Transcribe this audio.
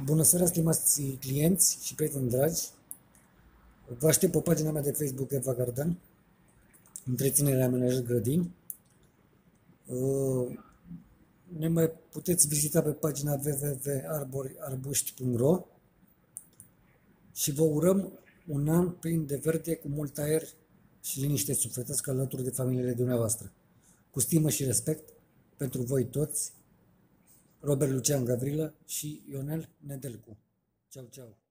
Bună seara, stimați clienți și prieteni dragi! Vă aștept pe pagina mea de Facebook Eva Garden, întreținere amenajări grădini. Ne mai puteți vizita pe pagina www.arborarbuști.ro și vă urăm un an plin de verde, cu mult aer și liniște sufletească alături de familiile dumneavoastră. Cu stimă și respect pentru voi toți, Robert Lucian Gavrilă și Ionel Nedelcu. Ceau, ceau!